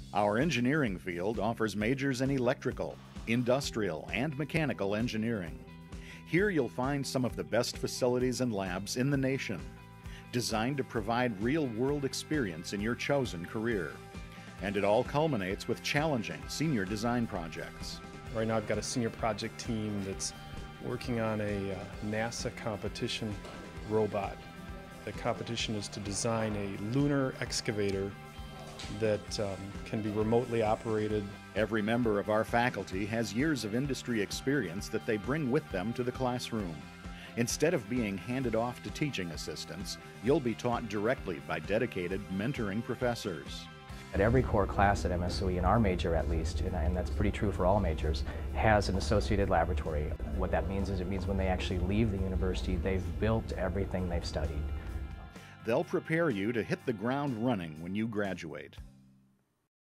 Our engineering field offers majors in electrical, industrial, and mechanical engineering. Here you'll find some of the best facilities and labs in the nation, designed to provide real-world experience in your chosen career. And it all culminates with challenging senior design projects. Right now I've got a senior project team that's working on a NASA competition robot. The competition is to design a lunar excavator that can be remotely operated. Every member of our faculty has years of industry experience that they bring with them to the classroom. Instead of being handed off to teaching assistants, you'll be taught directly by dedicated mentoring professors. At every core class at MSOE, in our major at least, and that's pretty true for all majors, has an associated laboratory. What that means is it means when they actually leave the university, they've built everything they've studied. They'll prepare you to hit the ground running when you graduate.